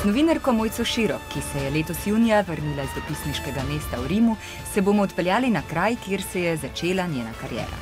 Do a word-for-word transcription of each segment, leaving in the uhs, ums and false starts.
Z novinarko Mojco Širok, ki se je letos junija vrnila iz dopisniškega mesta v Rimu, se bomo odpeljali na kraj, kjer se je začela njena kariera.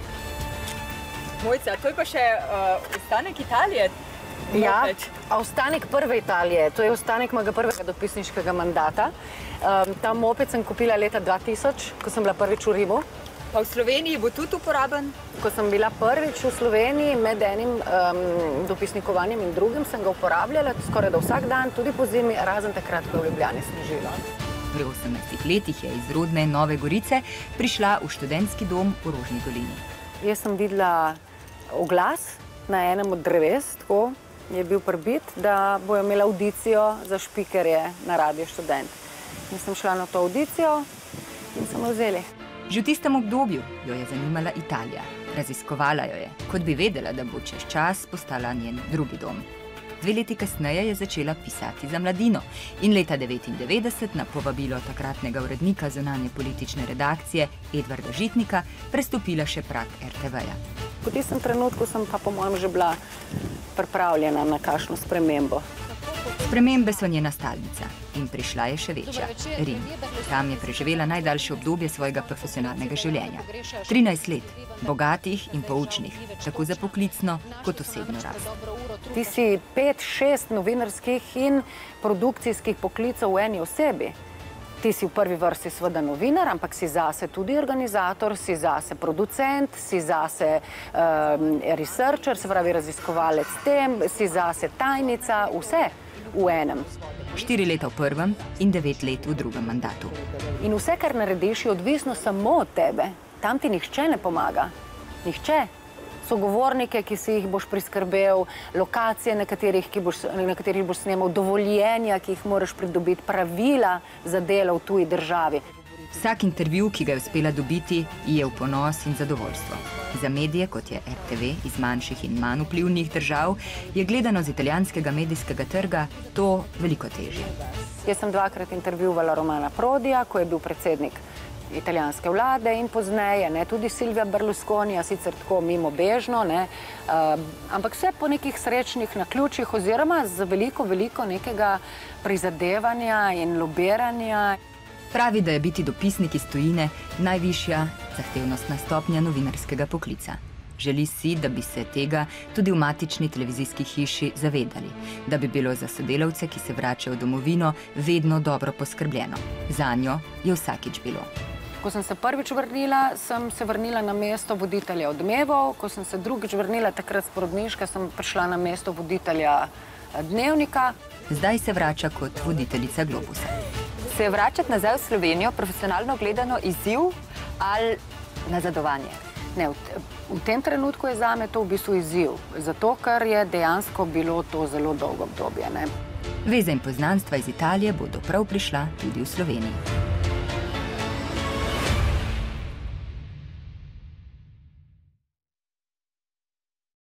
Mojca, to je pa še uh, ostanek Italije? Ja, ostanek prve Italije. To je ostanek mojega prvega dopisniškega mandata. Um, ta moped sem kupila leta dva tisoč, ko sem bila prvič v Rimu. Pa v Sloveniji bo tudi uporaben? Ko sem bila prvič v Sloveniji, med enim um, dopisnikovanjem in drugim, sem ga uporabljala skoraj da vsak dan, tudi po zimi, razen takrat, ko je v Ljubljani snežilo. V osemnajstih letih je iz rodne Nove Gorice prišla v študentski dom v Rožni dolini. Jaz sem videla oglas na enem od dreves, tako je bil prbit, da bojo imela audicijo za špikerje na Radio Študent. In sem šla na to audicijo in sem jo vzeli. Že v tistem obdobju jo je zanimala Italija. Raziskovala jo je, kot bi vedela, da bo čez čas postala njen drugi dom. Dve leti kasneje je začela pisati za Mladino in leta devetindevetdeset na povabilo takratnega urednika zunanje politične redakcije Edvarda Žitnika prestopila še prag er te veja. Po tistem trenutku sem pa po mojem že bila pripravljena na kakšno spremembo. Spremembe so njena stalnica in prišla je še večja, Rim. Tam je preživela najdaljše obdobje svojega profesionalnega življenja. trinajst let, bogatih in poučnih, tako za poklicno kot osebno rast. Ti si pet, šest novinarskih in produkcijskih poklicev v eni osebi. Ti si v prvi vrsti seveda novinar, ampak si zase tudi organizator, si zase producent, si zase um, researcher, se pravi raziskovalec tem, si zase tajnica, vse v enem. Štiri leta v prvem in devet let v drugem mandatu. In vse, kar narediš, je odvisno samo od tebe. Tam ti nihče ne pomaga. Nihče. Sogovornike, ki si jih boš priskrbel, lokacije, na katerih, ki boš, na katerih boš snemal, dovoljenja, ki jih moraš pridobiti, pravila za delo v tuji državi. Vsak intervju, ki ga je uspela dobiti, je v ponos in zadovoljstvo. Za medije, kot je er te ve iz manjših in manj vplivnih držav, je gledano z italijanskega medijskega trga to veliko težje. Jaz sem dvakrat intervjuvala Romana Prodija, ko je bil predsednik italijanske vlade in pozneje, ne, tudi Silvia Berlusconija, sicer tako mimobežno, ne, uh, ampak vse po nekih srečnih naključjih oziroma z veliko, veliko nekega prizadevanja in lobiranja. Pravi, da je biti dopisnik iz tujine najvišja zahtevnostna stopnja novinarskega poklica. Želi si, da bi se tega tudi v matični televizijski hiši zavedali, da bi bilo za sodelavce, ki se vračajo v domovino, vedno dobro poskrbljeno. Zanjo je vsakič bilo. Ko sem se prvič vrnila, sem se vrnila na mesto voditelja Odmevov. Ko sem se drugič vrnila, takrat s porodniške, sem prišla na mesto voditelja Dnevnika. Zdaj se vrača kot voditeljica Globusa. Se je vračati nazaj v Slovenijo profesionalno gledano izziv ali nazadovanje? Ne, v, v tem trenutku je zame to v bistvu izziv, zato ker je dejansko bilo to zelo dolgo obdobje, ne. Veze in poznanstva iz Italije bodo prav prišla tudi v Sloveniji.